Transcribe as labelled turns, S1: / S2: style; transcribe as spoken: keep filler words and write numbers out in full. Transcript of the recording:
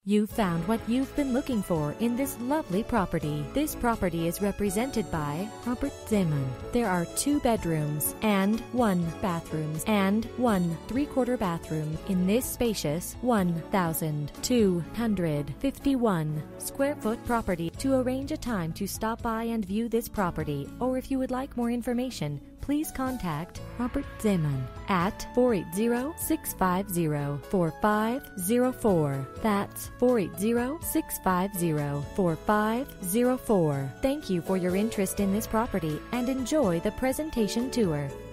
S1: You found what you've been looking for in this lovely property. This property is represented by Robert Zeman. There are two bedrooms and one bathroom and one three-quarter bathroom in this spacious one thousand two hundred fifty-one square foot property. To arrange a time to stop by and view this property, or if you would like more information, please contact Robert Zeman at four eight zero, six five zero, four five zero four. That's four eight zero, six five zero, four five zero four. Thank you for your interest in this property and enjoy the presentation tour.